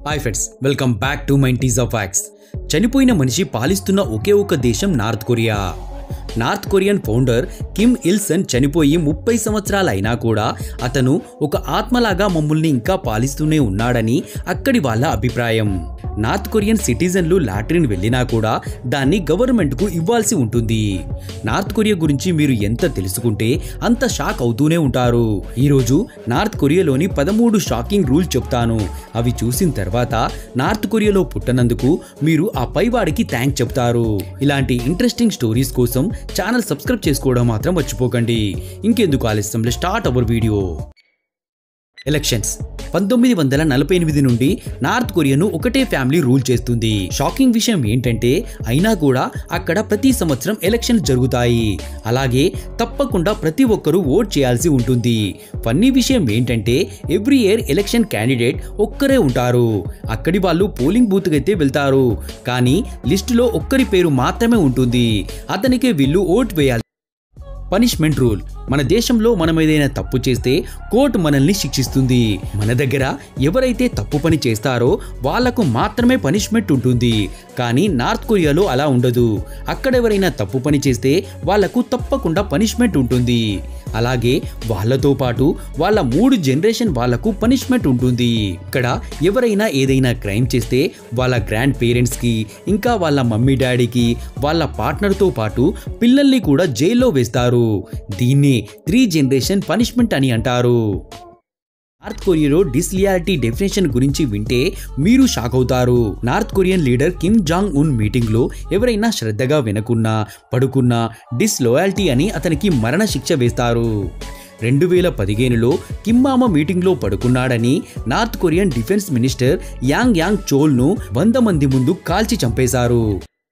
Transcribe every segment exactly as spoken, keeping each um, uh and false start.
Hi friends, welcome back to nineties of facts. చనిపోయిన మనిషి పాలిస్తున్న ఒకే ఒక దేశం North Korea. North Korean founder Kim Il Sung చనిపోయి ముప్పై సంవత్సరాలు అయినా కూడా అతను ఒక ఆత్మలాగా మమ్మల్ని ఇంకా పాలిస్తూనే ఉన్నాడని అక్కడి వాళ్ళ అభిప్రాయం. నార్త్ కొరియన్ సిటిజన్లు లాట్రిన్ వెళ్ళినా కూడా దాన్ని గవర్నమెంట్కు ఇవ్వాల్సి ఉంటుంది. నార్త్ కొరియా గురించి మీరు ఎంత తెలుసుకుంటే అంత షాక్ అవుతూనే ఉంటారు. ఈరోజు నార్త్ కొరియాలోని పదమూడు షాకింగ్ రూల్ చెప్తాను. అవి చూసిన తర్వాత నార్త్ కొరియాలో పుట్టనందుకు మీరు ఆ పైవాడికి థ్యాంక్స్ చెప్తారు. ఇలాంటి ఇంట్రెస్టింగ్ స్టోరీస్ కోసం ఛానల్ సబ్స్క్రైబ్ చేసుకోవడం మాత్రం మర్చిపోకండి. ఇంకెందుకు ఆలస్యం, స్టార్ట్ అవర్ వీడియో. ఎలక్షన్స్ పంతొమ్మిది వందల నలభై ఎనిమిది నుండి నార్త్ కొరియాను ఒకటే ఫ్యామిలీ రూల్ చేస్తుంది. షాకింగ్ విషయం ఏంటంటే అయినా కూడా అక్కడ ప్రతి సంవత్సరం ఎలక్షన్ జరుగుతాయి. అలాగే తప్పకుండా ప్రతి ఒక్కరూ ఓట్ చేయాల్సి ఉంటుంది. ఫన్నీ విషయం ఏంటంటే ఎవ్రీ ఇయర్ ఎలక్షన్ క్యాండిడేట్ ఒక్కరే ఉంటారు. అక్కడి వాళ్ళు పోలింగ్ బూత్కి అయితే వెళ్తారు, కానీ లిస్టులో ఒక్కరి పేరు మాత్రమే ఉంటుంది. అతనికే వీళ్ళు ఓట్ వేయాలి. Punishment rule. మన దేశంలో మనం ఏదైనా తప్పు చేస్తే కోర్టు మనల్ని శిక్షిస్తుంది. మన దగ్గర ఎవరైతే తప్పు పని చేస్తారో వాళ్లకు మాత్రమే పనిష్మెంట్ ఉంటుంది. కానీ నార్త్ కొరియాలో అలా ఉండదు. అక్కడ ఎవరైనా తప్పు పని చేస్తే వాళ్లకు తప్పకుండా పనిష్మెంట్ ఉంటుంది. అలాగే వాళ్లతో పాటు వాళ్ళ మూడు జనరేషన్ వాళ్లకు పనిష్మెంట్ ఉంటుంది. ఇక్కడ ఎవరైనా ఏదైనా క్రైమ్ చేస్తే వాళ్ళ గ్రాండ్ పేరెంట్స్ కి, ఇంకా వాళ్ళ మమ్మీ డాడీకి, వాళ్ళ పార్ట్నర్తో పాటు పిల్లల్ని కూడా జైల్లో వేస్తారు. దీన్ని త్రీ జనరేషన్ పనిష్మెంట్ అని అంటారు. నార్త్ కొరియాలో డిస్లియాలిటీ డెఫినేషన్ గురించి వింటే మీరు షాక్ అవుతారు. North Korean leader Kim Jong Un meeting లో ఎవరైనా శ్రద్ధగా వినకున్నా, పడుకున్నా డిస్లోయాలిటీ అని అతనికి మరణ శిక్ష వేస్తారు. రెండు వేల పదిహేనులో కిమ్ మామ మీటింగ్లో పడుకున్నాడని North Korean defence minister Yang Yang Chol ను వంద మంది ముందు కాల్చి చంపేశారు.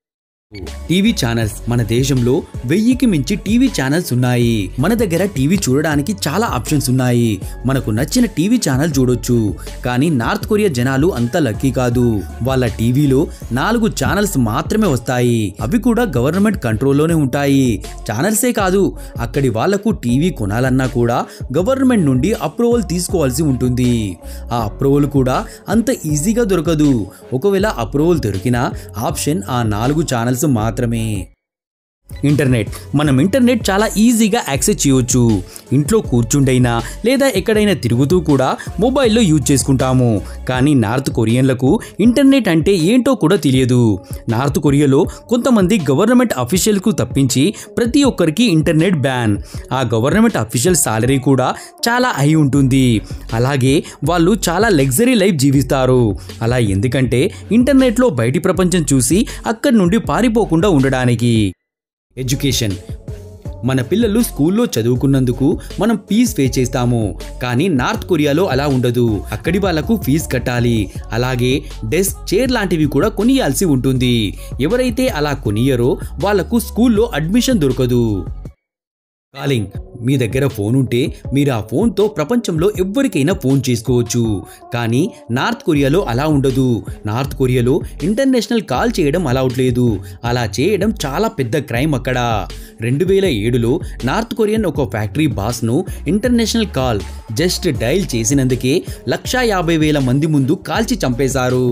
TV channels. మన దేశంలో వెయ్యికి మించి టీవీ ఛానల్స్ ఉన్నాయి. మన దగ్గర టీవీ చూడడానికి చాలా ఆప్షన్స్ ఉన్నాయి. మనకు నచ్చిన టీవీ ఛానల్ చూడొచ్చు. కానీ నార్త్ కొరియా జనాలు అంత లక్కీ కాదు. వాళ్ళ టీవీలో నాలుగు ఛానల్స్ మాత్రమే వస్తాయి. అవి కూడా గవర్నమెంట్ కంట్రోల్లోనే ఉంటాయి. ఛానల్సే కాదు, అక్కడి వాళ్లకు టీవీ కొనాలన్నా కూడా గవర్నమెంట్ నుండి అప్రూవల్ తీసుకోవాల్సి ఉంటుంది. ఆ అప్రూవల్ కూడా అంత ఈజీగా దొరకదు. ఒకవేళ అప్రూవల్ దొరికినా ఆప్షన్ ఆ నాలుగు ఛానల్స్ మాత్రమే. ఇంటర్నెట్. మనం ఇంటర్నెట్ చాలా ఈజీగా యాక్సెస్ చేయవచ్చు. ఇంట్లో కూర్చుండైనా లేదా ఎక్కడైనా తిరుగుతూ కూడా మొబైల్లో యూజ్ చేసుకుంటాము. కానీ నార్త్ కొరియన్లకు ఇంటర్నెట్ అంటే ఏంటో కూడా తెలియదు. నార్త్ కొరియాలో కొంతమంది గవర్నమెంట్ అఫీషియల్కు తప్పించి ప్రతి ఒక్కరికి ఇంటర్నెట్ బ్యాన్. ఆ గవర్నమెంట్ అఫీషియల్ సాలరీ కూడా చాలా హై ఉంటుంది. అలాగే వాళ్ళు చాలా లగ్జరీ లైఫ్ జీవిస్తారు. అలా ఎందుకంటే ఇంటర్నెట్లో బయటి ప్రపంచం చూసి అక్కడి నుండి పారిపోకుండా ఉండడానికి. ఎడ్యుకేషన్. మన పిల్లలు స్కూల్లో చదువుకున్నందుకు మనం ఫీజు పే చేస్తాము. కానీ నార్త్ కొరియాలో అలా ఉండదు. అక్కడి వాళ్లకు ఫీజు కట్టాలి. అలాగే డెస్క్, చైర్ లాంటివి కూడా కొనియాల్సి ఉంటుంది. ఎవరైతే అలా కొనియరో వాళ్లకు స్కూల్లో అడ్మిషన్ దొరకదు. కాలింగ్. మీ దగ్గర ఫోన్ ఉంటే మీరు ఆ ఫోన్తో ప్రపంచంలో ఎవ్వరికైనా ఫోన్ చేసుకోవచ్చు. కానీ నార్త్ కొరియాలో అలా ఉండదు. నార్త్ కొరియాలో ఇంటర్నేషనల్ కాల్ చేయడం అలౌడ్ లేదు. అలా చేయడం చాలా పెద్ద క్రైమ్ అక్కడ. రెండు వేల ఏడులో నార్త్ కొరియన్ ఒక ఫ్యాక్టరీ బాస్ను ఇంటర్నేషనల్ కాల్ జస్ట్ డైల్ చేసినందుకే లక్షా యాభై వేల మంది ముందు కాల్చి చంపేశారు.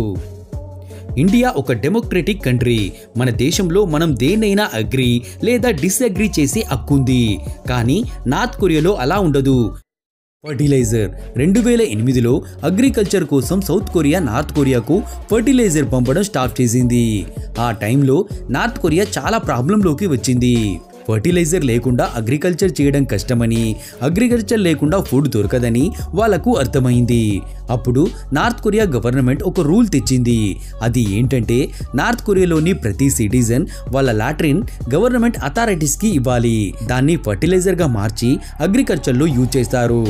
ఇండియా ఒక డెమోక్రటిక్ కంట్రీ. మన దేశంలో మనం దేన్నైనా అగ్రీ లేదా డిస్అగ్రీ చేసే హక్కుంది. కానీ నార్త్ కొరియాలో అలా ఉండదు. ఫర్టిలైజర్. రెండు వేల ఎనిమిదిలో అగ్రికల్చర్ కోసం సౌత్ కొరియా నార్త్ కొరియాకు ఫర్టిలైజర్ పంపడం స్టార్ట్ చేసింది. ఆ టైంలో నార్త్ కొరియా చాలా ప్రాబ్లంలోకి వచ్చింది. ఫర్టిలైజర్ లేకుండా అగ్రికల్చర్ చేయడం కష్టమని, అగ్రికల్చర్ లేకుండా ఫుడ్ దొరకదని వాళ్లకు అర్థమైంది. అప్పుడు నార్త్ కొరియా గవర్నమెంట్ ఒక రూల్ తెచ్చింది. అది ఏంటంటే నార్త్ కొరియాలోని ప్రతి సిటిజన్ వాళ్ళ లాట్రిన్ గవర్నమెంట్ అథారిటీస్కి ఇవ్వాలి. దాన్ని ఫర్టిలైజర్గా మార్చి అగ్రికల్చర్లో యూజ్ చేస్తారు.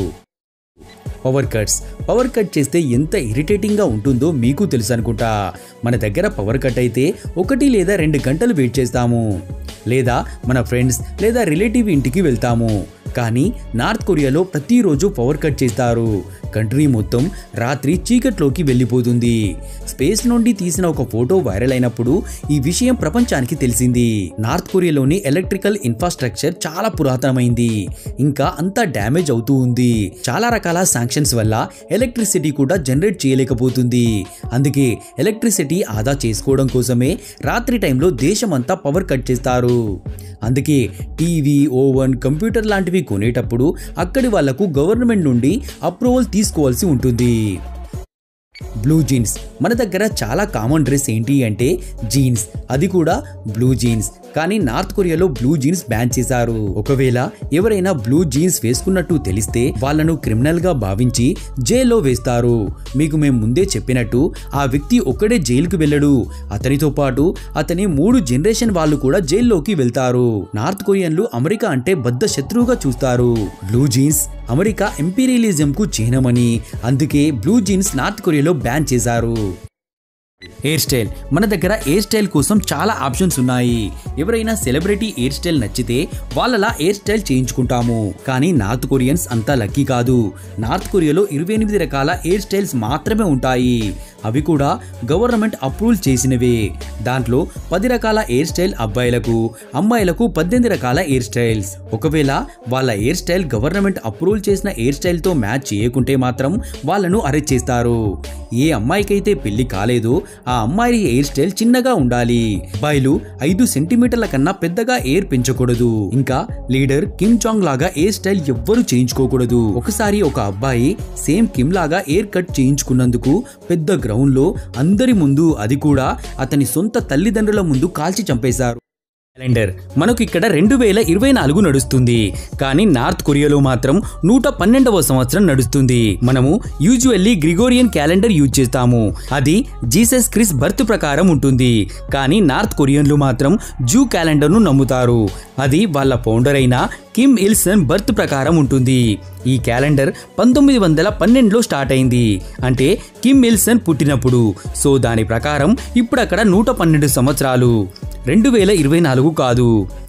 Power cuts. పవర్ కట్ చేస్తే ఎంత ఇరిటేటింగ్గా ఉంటుందో మీకు తెలుసు అనుకుంటా. మన దగ్గర పవర్ కట్ అయితే ఒకటి లేదా రెండు గంటలు వెయిట్ చేస్తాము, లేదా మన ఫ్రెండ్స్ లేదా రిలేటివ్ ఇంటికి వెళ్తాము. కానీ నార్త్ కొరియాలో ప్రతిరోజు పవర్ కట్ చేస్తారు. కంట్రీ మొత్తం రాత్రి చీకట్లోకి వెళ్ళిపోతుంది. స్పేస్ నుండి తీసిన ఒక ఫోటో వైరల్ అయినప్పుడు ఈ విషయం ప్రపంచానికి తెలిసింది. నార్త్ కొరియాలోని ఎలక్ట్రికల్ ఇన్ఫ్రాస్ట్రక్చర్ చాలా పురాతనమైంది, ఇంకా అంతా డ్యామేజ్ అవుతూ ఉంది. చాలా రకాల శాంక్షన్స్ వల్ల ఎలక్ట్రిసిటీ కూడా జనరేట్ చేయలేకపోతుంది. అందుకే ఎలక్ట్రిసిటీ ఆదా చేసుకోవడం కోసమే రాత్రి టైంలో దేశమంతా పవర్ కట్ చేస్తారు. అందుకే టీవీ, ఓవెన్, కంప్యూటర్ లాంటివి కొనేటప్పుడు అక్కడి వాళ్లకు గవర్నమెంట్ నుండి అప్రూవల్ తీసుకోవాల్సి ఉంటుంది. బ్లూ జీన్స్ మన దగ్గర చాలా కామన్ డ్రెస్ ఏంటి అంటే జీన్స్, అది కూడా బ్లూ జీన్స్. కానీ నార్త్ కొరియాలో బ్లూ జీన్స్ బ్యాన్ చేశారు. ఒకవేళ ఎవరైనా బ్లూ జీన్స్ వేసుకున్నట్టు తెలిస్తే వాళ్ళను క్రిమినల్ గా భావించి జైల్లో వేస్తారు. మీకు మేము ముందే చెప్పినట్టు ఆ వ్యక్తి ఒక్కడే జైలుకు వెళ్ళడు, అతనితో పాటు అతని మూడు జనరేషన్ వాళ్ళు కూడా జైల్లోకి వెళ్తారు. నార్త్ కొరియన్లు అమెరికా అంటే బద్ద శత్రువుగా చూస్తారు. బ్లూ జీన్స్ అమెరికా ఇంపీరియలిజం కు చిహ్నమని, అందుకే బ్లూ జీన్స్ నార్త్ కొరియాలో బ్యాన్ చేశారు. హెయిర్ స్టైల్ మన దగ్గర హెయిర్ స్టైల్ కోసం చాలా ఆప్షన్స్ ఉన్నాయి. ఎవరైనా సెలబ్రిటీ హెయిర్ స్టైల్ నచ్చితే వాళ్ళలా హెయిర్ స్టైల్ చేయించుకుంటాము. కానీ నార్త్ కొరియన్స్ అంతా లక్కీ కాదు. నార్త్ కొరియాలో ఇరవై ఎనిమిది రకాల హెయిర్ స్టైల్స్ మాత్రమే ఉంటాయి. అవి కూడా గవర్నమెంట్ అప్రూవల్ చేసినవే. దాంట్లో పది రకాల హెయిర్ స్టైల్ అబ్బాయిలకు, అమ్మాయిలకు పద్దెనిమిది రకాల హెయిర్ స్టైల్స్. ఒకవేళ వాళ్ళ హెయిర్ స్టైల్ గవర్నమెంట్ అప్రూవల్ చేసిన హెయిర్ స్టైల్ తో మ్యాచ్ చేయకుంటే మాత్రం వాళ్ళను అరెస్ట్ చేస్తారు. ఏ అమ్మాయికైతే పెళ్లి కాలేదో ఆ అమ్మాయి హెయిర్ స్టైల్ చిన్నగా ఉండాలి. అబ్బాయిలు ఐదు సెంటీమీటర్ల కన్నా పెద్దగా హెయిర్ పెంచకూడదు. ఇంకా లీడర్ కిమ్ జాంగ్ లాగా హెయిర్ స్టైల్ ఎవ్వరూ చేయించుకోకూడదు. ఒకసారి ఒక అబ్బాయి సేమ్ కిమ్ లాగా హెయిర్ కట్ చేయించుకున్నందుకు పెద్ద గ్రౌండ్ లో అందరి ముందు, అది కూడా అతని సొంత తల్లిదండ్రుల ముందు కాల్చి చంపేశారు. క్యాలెండర్ మనకు ఇక్కడ రెండు వేల ఇరవై నాలుగు నడుస్తుంది. కానీ నార్త్ కొరియాలో మాత్రం నూట పన్నెండవ సంవత్సరం నడుస్తుంది. మనము యూజువల్లీ గ్రిగోరియన్ క్యాలెండర్ యూజ్ చేస్తాము. అది జీసస్ క్రిస్ట్ బర్త్ ప్రకారం ఉంటుంది. కానీ నార్త్ కొరియన్లు మాత్రం జూ క్యాలెండర్ ను నమ్ముతారు. అది వాళ్ళ ఫౌండర్ అయిన కిమ్ ఇల్ సన్ బర్త్ ప్రకారం ఉంటుంది. ఈ క్యాలెండర్ పంతొమ్మిది వందల పన్నెండులో స్టార్ట్ అయింది, అంటే కిమ్ ఇల్ సన్ పుట్టినప్పుడు. సో దాని ప్రకారం ఇప్పుడు అక్కడ నూట పన్నెండు సంవత్సరాలు, రెండు వేల ఇరవై నాలుగు కాదు.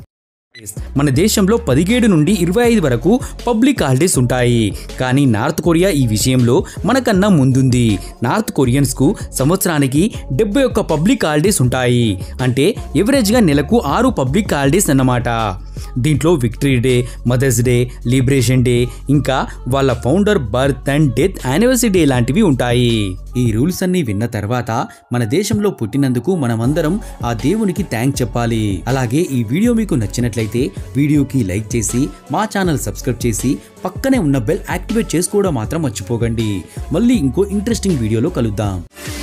మన దేశంలో పదిహేడు నుండి ఇరవై ఐదు వరకు పబ్లిక్ హాలిడేస్ ఉంటాయి. కానీ నార్త్ కొరియా ఈ విషయంలో మనకన్నా ముందుంది. నార్త్ కొరియన్స్ కు సంవత్సరానికి డెబ్బై ఒక్క పబ్లిక్ హాలిడేస్ ఉంటాయి. అంటే ఎవరేజ్ గా నెలకు ఆరు పబ్లిక్ హాలిడేస్ అన్నమాట. దీంట్లో victory day, mother's day, liberation day, ఇంకా వాళ్ళ founder birth and death anniversary day లాంటివి ఉంటాయి. ఈ రూల్స్ అన్ని విన్న తర్వాత మన దేశంలో పుట్టినందుకు మనమందరం ఆ దేవునికి థ్యాంక్స్ చెప్పాలి. అలాగే ఈ వీడియో మీకు నచ్చినట్లయితే వీడియోకి లైక్ చేసి మా ఛానల్ సబ్స్క్రైబ్ చేసి పక్కనే ఉన్న బెల్ యాక్టివేట్ చేసుకోవడం మాత్రం మర్చిపోకండి. మళ్ళీ ఇంకో ఇంట్రెస్టింగ్ వీడియోలో కలుద్దాం.